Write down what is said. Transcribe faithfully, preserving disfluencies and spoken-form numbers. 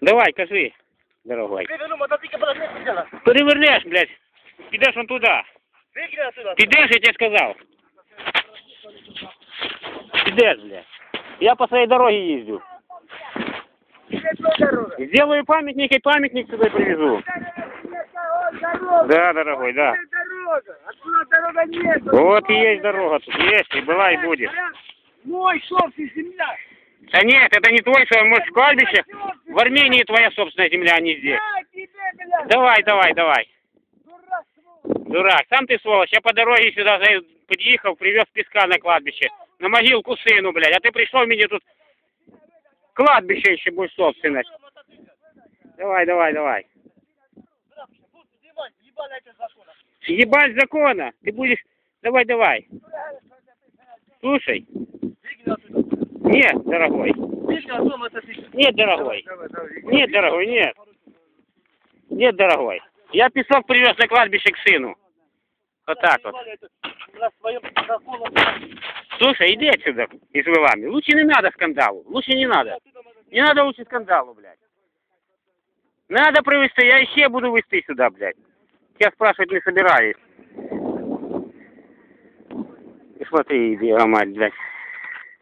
Давай, кажи, дорогой. Переверну мотоцикл, подожди, сначала. Перевернешь, блядь. Підеш вон туда. Выкинь отсюда. Підеш, я тебе сказал. Підеш, блядь. Я по своей дороге езжу. Сделаю памятник и памятник сюда привезу. Да, дорогой, да. Отсюда дорога нет. Вот и есть дорога тут, есть, и была, и будет. Мой собственный земля. Да нет, это не твой, свой, может, кладбище. В Армении твоя собственная земля, а не здесь. Давай, давай, давай. Дурак, сам ты сволочь. Я по дороге сюда подъехал, привез песка на кладбище. На могилку сыну, блядь. А ты пришел мне тут кладбище еще будет собственность. Давай, давай, давай. Ебать закона. Ты будешь... Давай, давай. Слушай. Нет, дорогой. Нет, дорогой. Нет, дорогой, нет. Нет, дорогой. Я песок привез на кладбище к сыну. Вот так вот. Слушай, иди отсюда из вылами. Лучше не надо скандалу. Лучше не надо. Не надо лучше скандалу, блядь. Надо провести, я еще буду вести сюда, блядь. Я спрашивать не собираюсь. И смотри, иди, мать, блядь.